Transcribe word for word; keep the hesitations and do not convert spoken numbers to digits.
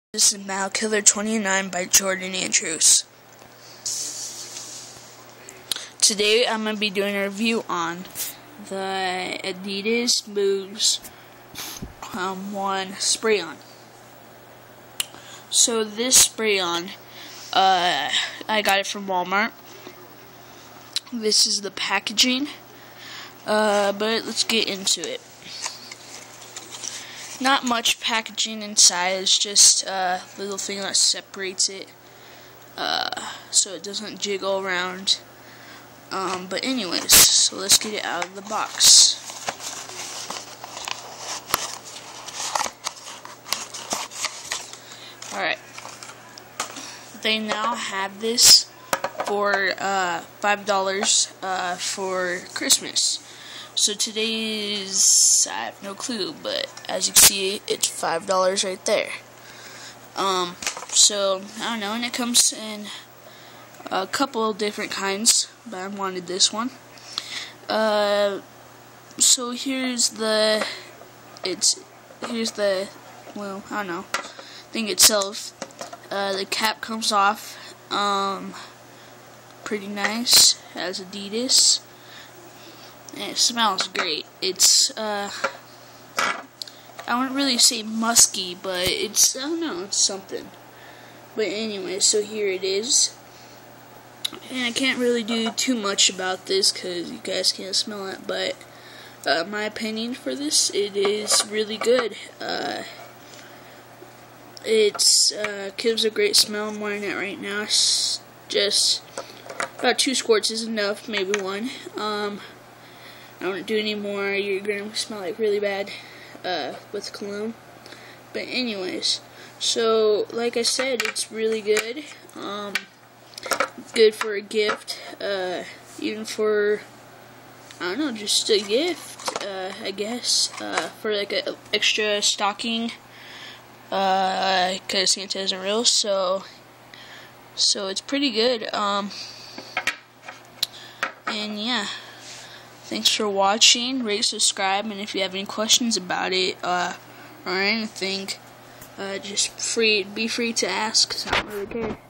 This is Mal Killer twenty-nine by Jordan Andrews. Today I'm going to be doing a review on the Adidas Moves um, one spray-on. So this spray-on, uh, I got it from Walmart. This is the packaging, uh, but let's get into it. Not much packaging inside, it's just a little thing that separates it uh, so it doesn't jiggle around. Um, but anyways, so let's get it out of the box. Alright, they now have this for uh, five dollars uh, for Christmas. So today's, I have no clue, but as you can see, it's five dollars right there. Um, so, I don't know, and it comes in a couple of different kinds, but I wanted this one. Uh, so here's the, it's, here's the, well, I don't know, thing itself. Uh, the cap comes off, um, pretty nice, has Adidas. And it smells great. It's, uh, I wouldn't really say musky, but it's, I don't know, it's something. But anyway, so here it is. And I can't really do too much about this because you guys can't smell it, but uh, my opinion for this, it is really good. Uh, it's, uh, gives a great smell. I'm wearing it right now. It's just about two squirts is enough, maybe one. Um, I don't do any more, you're going to smell like really bad uh, with cologne. But anyways, so like I said, it's really good. Um, good for a gift, uh, even for, I don't know, just a gift, uh, I guess, uh, for like an extra stocking, uh, because Santa isn't real, so, so it's pretty good, um, and yeah. Thanks for watching, rate, subscribe, and if you have any questions about it, uh, or anything, uh, just free, be free to ask, 'cause I don't really care.